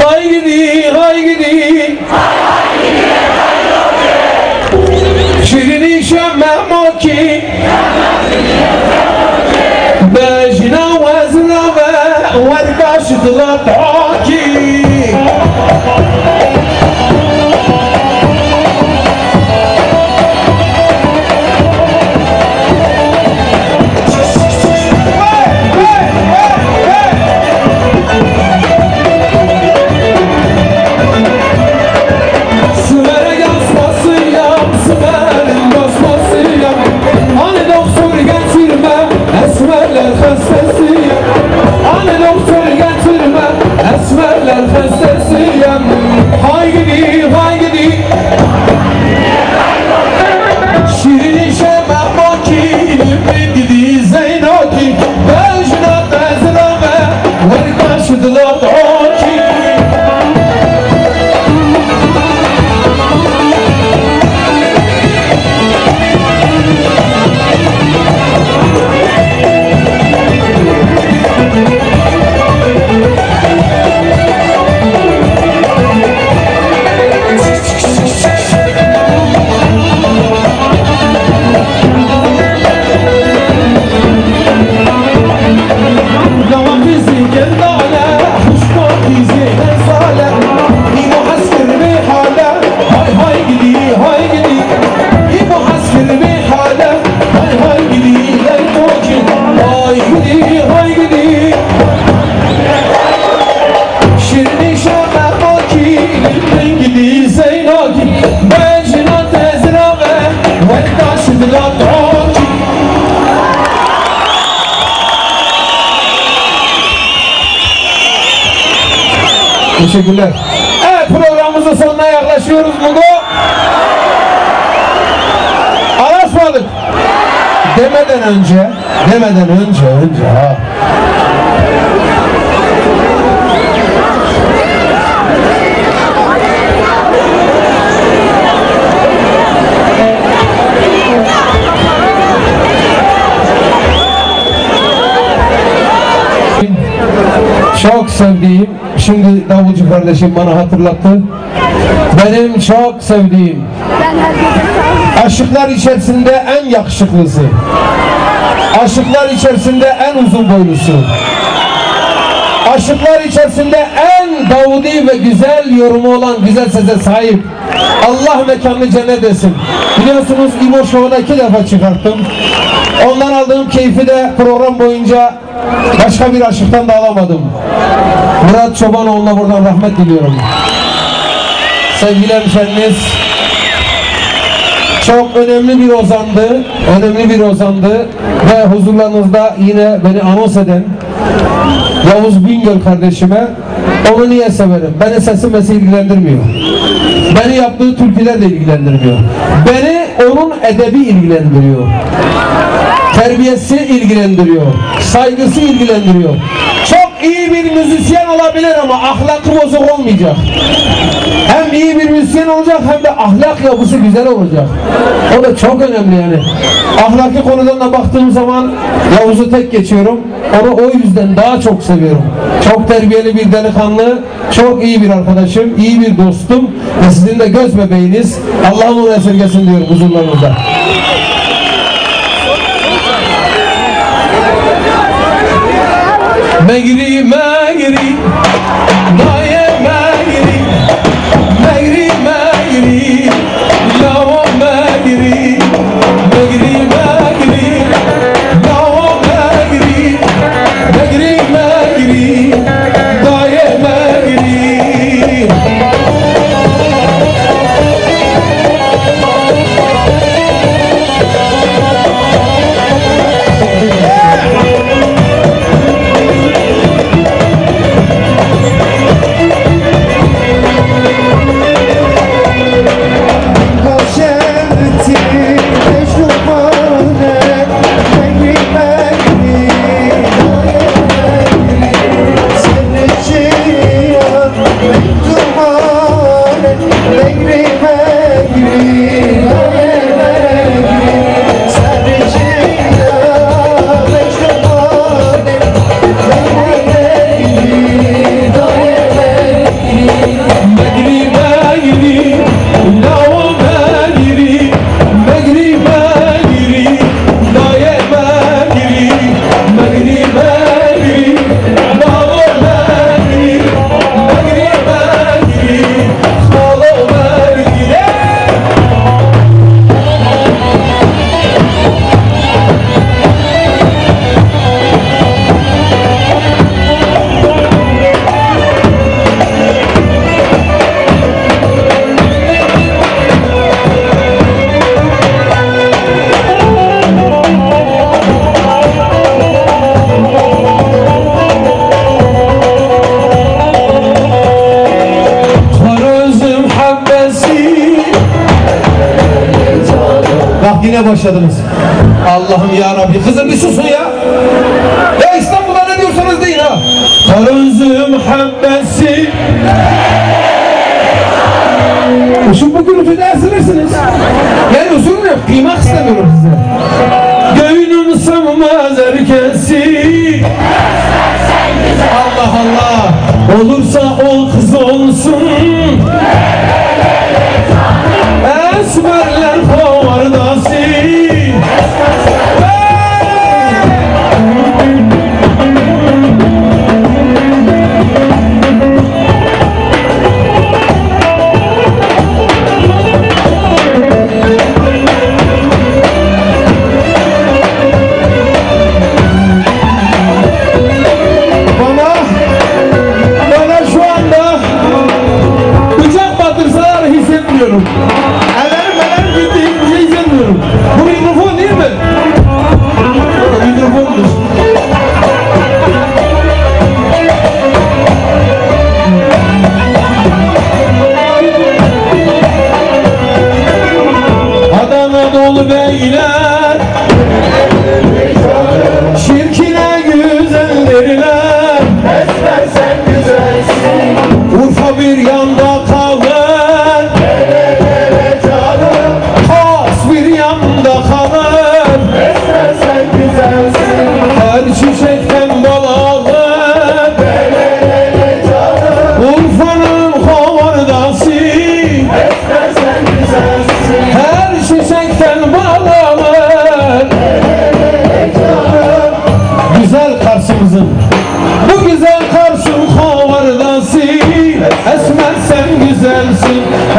hay gidi hay gidi şirini şemmem ki bejna vezna ve verkaştılar ki esmerler hastasıyım. Hay gidi hay gidi şirin şemem o ki gidi zeyno ki bejna bezna ve verkaşdılar o ki teşekkürler. Evet, programımızın sonuna yaklaşıyoruz Mugo. Anlaşmadık. Demeden önce ha. Çok sevdiğim, şimdi davulcu kardeşim bana hatırlattı. Benim çok sevdiğim, aşıklar içerisinde en yakışıklısı, aşıklar içerisinde en uzun boylusu, aşıklar içerisinde en Davudi ve güzel yorumu olan güzel sese sahip. Allah mekanını cennet etsin. Biliyorsunuz İmo Show'da 2 defa çıkarttım. Ondan aldığım keyfi de program boyunca başka bir aşıktan da alamadım. Murat Çobanoğlu'na buradan rahmet diliyorum. Sevgili hemşeriniz, çok önemli bir ozandı ve huzurlarınızda yine beni anons eden Yavuz Bingöl kardeşime, onu niye severim? Beni sesim ilgilendirmiyor. Beni yaptığı türküler de ilgilendirmiyor. Beni onun edebi ilgilendiriyor. Terbiyesi ilgilendiriyor. Saygısı ilgilendiriyor. Çok iyi bir müzisyen olabilir ama ahlakı bozuk olmayacak. Hem iyi bir müzisyen olacak hem de ahlak yapısı güzel olacak. O da çok önemli yani. Ahlaki konudan da baktığım zaman Yavuz'u tek geçiyorum. Onu o yüzden daha çok seviyorum. Çok terbiyeli bir delikanlı, çok iyi bir arkadaşım, iyi bir dostum ve sizin de göz bebeğiniz. Allah'ım onu esirgesin diyorum huzurlarınızda. Megri megri daye megri megri megri lava megri megri megri lava megri megri megri daye megri. yine başladınız. Allah'ım ya Rabbi. Kızım bir susun ya. Ya İstanbul'a ne diyorsanız deyin ha. Karınzı muhabbesi. Şu bu gürültüde esirirsiniz. Yani usulüm yok. Kıymak istemiyorum size. Göğünün sığmaz herkesi. Allah Allah. Olursa o kız olsun. Esmerler kovardası. Ellerim gitti, hiçbir şey izlemiyorum. Bu mikrofon değil mi? Mikrofondur. Adana dolu beyler, şirkine güzeldirler. Esmer sen güzelsin. Urfa bir yanda kalır. Her çiçekten bal alır. Urfa'nın hovardası. Her çiçekten bal alır. Güzel Kars'ımızın, bu güzel Kars'ın hovardası. Esmer sen güzelsin.